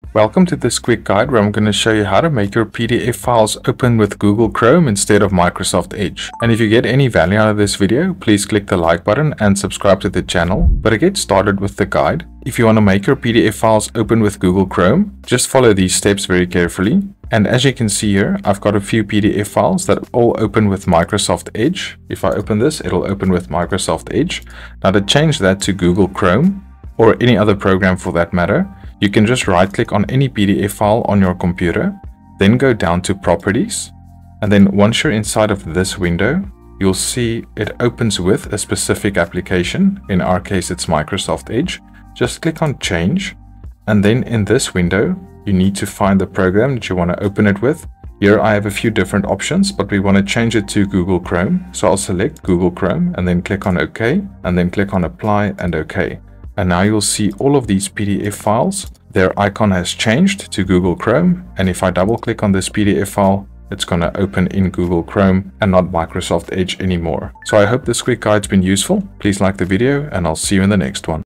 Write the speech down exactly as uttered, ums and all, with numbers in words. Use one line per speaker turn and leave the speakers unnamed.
Welcome to this quick guide where I'm going to show you how to make your P D F files open with Google Chrome instead of Microsoft Edge. And if you get any value out of this video, please click the like button and subscribe to the channel. But to get started with the guide, if you want to make your P D F files open with Google Chrome, just follow these steps very carefully. And as you can see here, I've got a few P D F files that all open with Microsoft Edge. If I open this, it'll open with Microsoft Edge. Now to change that to Google Chrome, or any other program for that matter, you can just right click on any P D F file on your computer, then go down to Properties. And then once you're inside of this window, you'll see it opens with a specific application. In our case, it's Microsoft Edge. Just click on Change. And then in this window, you need to find the program that you want to open it with. Here I have a few different options, but we want to change it to Google Chrome. So I'll select Google Chrome and then click on OK, and then click on Apply and OK. And now you'll see all of these P D F files. Their icon has changed to Google Chrome. And if I double click on this P D F file, it's going to open in Google Chrome and not Microsoft Edge anymore. So I hope this quick guide's been useful. Please like the video and I'll see you in the next one.